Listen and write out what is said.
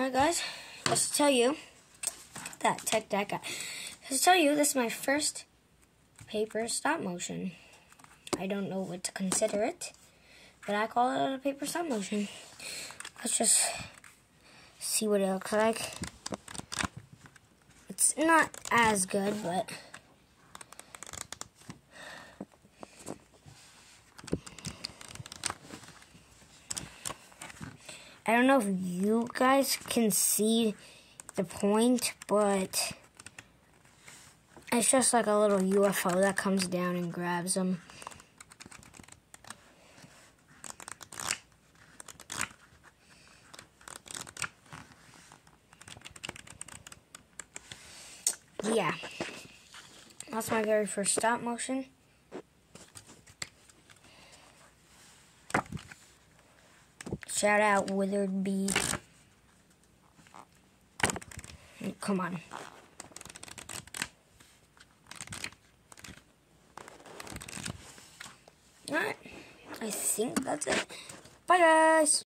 Alright guys, just to tell you, that guy. Just to tell you, this is my first paper stop motion. I don't know what to consider it, but I call it a paper stop motion. Let's just see what it looks like. It's not as good, but I don't know if you guys can see the point, but it's just like a little UFO that comes down and grabs them. Yeah, that's my very first stop motion. Shout out Withered Bee. Come on. Alright, I think that's it. Bye guys!